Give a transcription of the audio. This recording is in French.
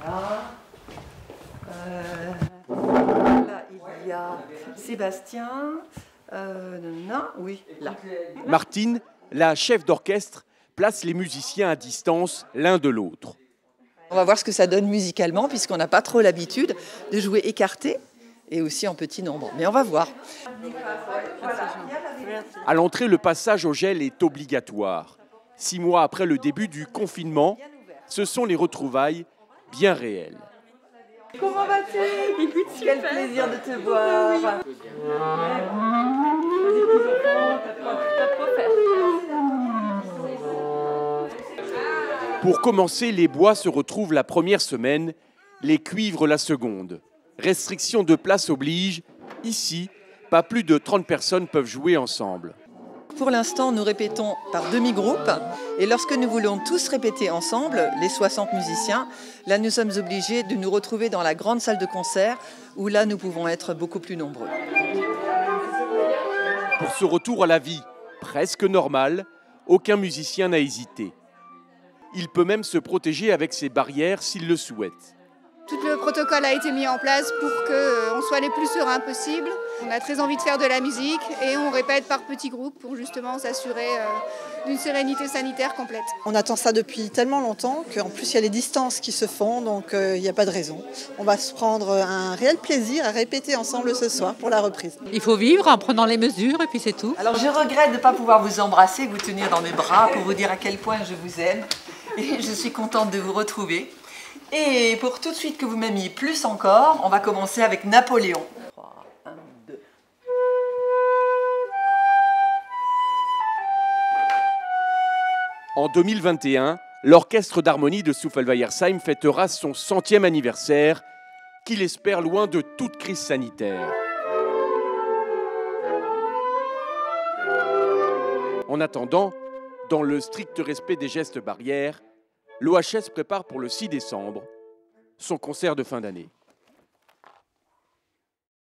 Là, il y a Sébastien. Non, oui, là. Martine, la chef d'orchestre, place les musiciens à distance l'un de l'autre. On va voir ce que ça donne musicalement, puisqu'on n'a pas trop l'habitude de jouer écarté et aussi en petit nombre. Mais on va voir. À l'entrée, le passage au gel est obligatoire. 6 mois après le début du confinement, ce sont les retrouvailles bien réelles. Comment vas-tu? Écoute, quel plaisir de te voir. Pour commencer, les bois se retrouvent la première semaine, les cuivres la seconde. Restriction de place oblige, ici, pas plus de 30 personnes peuvent jouer ensemble. Pour l'instant, nous répétons par demi-groupe. Et lorsque nous voulons tous répéter ensemble, les 60 musiciens, là nous sommes obligés de nous retrouver dans la grande salle de concert, où là nous pouvons être beaucoup plus nombreux. Pour ce retour à la vie presque normale, aucun musicien n'a hésité. Il peut même se protéger avec ses barrières s'il le souhaite. Tout le protocole a été mis en place pour qu'on soit les plus sereins possible. On a très envie de faire de la musique et on répète par petits groupes pour justement s'assurer d'une sérénité sanitaire complète. On attend ça depuis tellement longtemps qu'en plus il y a les distances qui se font, donc il n'y a pas de raison. On va se prendre un réel plaisir à répéter ensemble ce soir pour la reprise. Il faut vivre en prenant les mesures et puis c'est tout. Alors je regrette de ne pas pouvoir vous embrasser, vous tenir dans mes bras pour vous dire à quel point je vous aime. Et je suis contente de vous retrouver. Et pour tout de suite que vous m'aimiez plus encore, on va commencer avec Napoléon. 3, 1, 2. En 2021, l'orchestre d'harmonie de Souffelweyersheim fêtera son 100e anniversaire, qu'il espère loin de toute crise sanitaire. En attendant, dans le strict respect des gestes barrières, l'OHS prépare pour le 6 décembre son concert de fin d'année.